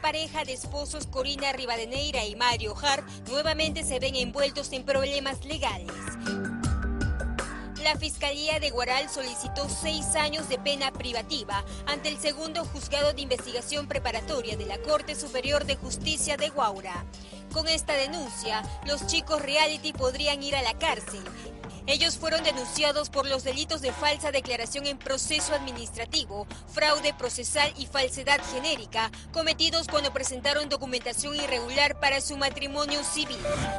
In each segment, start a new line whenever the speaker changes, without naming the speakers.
pareja de esposos Corina Rivadeneira y Mario Hart nuevamente se ven envueltos en problemas legales. La Fiscalía de Huaral solicitó 6 años de pena privativa ante el segundo juzgado de investigación preparatoria de la Corte Superior de Justicia de Huaura. Con esta denuncia, los chicos reality podrían ir a la cárcel. Ellos fueron denunciados por los delitos de falsa declaración en proceso administrativo, fraude procesal y falsedad genérica, cometidos cuando presentaron documentación irregular para su matrimonio civil.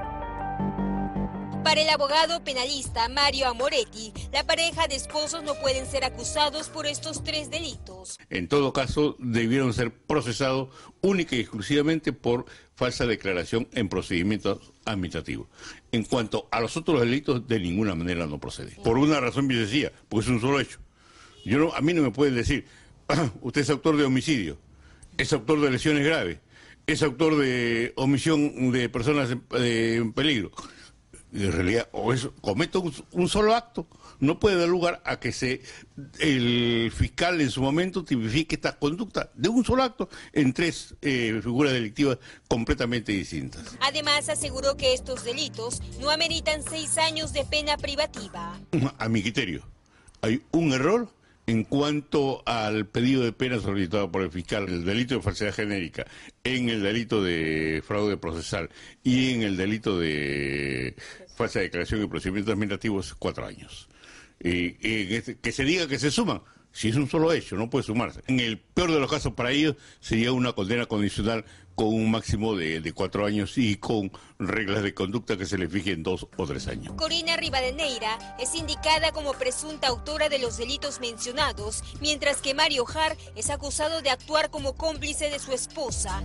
Para el abogado penalista Mario Amoretti, la pareja de esposos no pueden ser acusados por estos 3 delitos.
En todo caso, debieron ser procesados única y exclusivamente por falsa declaración en procedimientos administrativos. En cuanto a los otros delitos, de ninguna manera no procede. Por una razón bien sencilla, porque es un solo hecho. A mí no me pueden decir, usted es autor de homicidio, es autor de lesiones graves, es autor de omisión de personas en peligro. En realidad, o eso, cometo un solo acto, no puede dar lugar a que el fiscal en su momento tipifique esta conducta de un solo acto en 3 figuras delictivas completamente distintas.
Además, aseguró que estos delitos no ameritan 6 años de pena privativa.
A mi criterio, hay un error en cuanto al pedido de pena solicitado por el fiscal, el delito de falsedad genérica, en el delito de fraude procesal y en el delito de falsa declaración y procedimientos administrativos, 4 años. Que se diga que se suman, si es un solo hecho, no puede sumarse. En el peor de los casos para ellos sería una condena condicional con un máximo de 4 años y con reglas de conducta que se les fijen 2 o 3 años.
Corina Rivadeneira es indicada como presunta autora de los delitos mencionados, mientras que Mario Hart es acusado de actuar como cómplice de su esposa.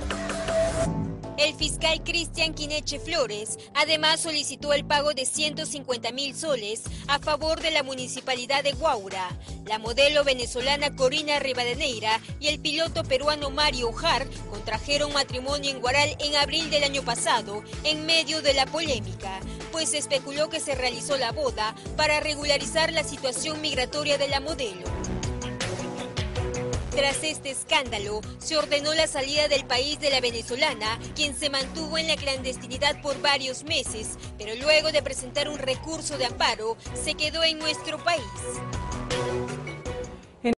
El fiscal Cristian Quineche Flores además solicitó el pago de 150.000 soles a favor de la municipalidad de Huaura. La modelo venezolana Corina Rivadeneira y el piloto peruano Mario Hart contrajeron matrimonio en Huaral en abril del año pasado, en medio de la polémica, pues se especuló que se realizó la boda para regularizar la situación migratoria de la modelo. Tras este escándalo, se ordenó la salida del país de la venezolana, quien se mantuvo en la clandestinidad por varios meses, pero luego de presentar un recurso de amparo, se quedó en nuestro país.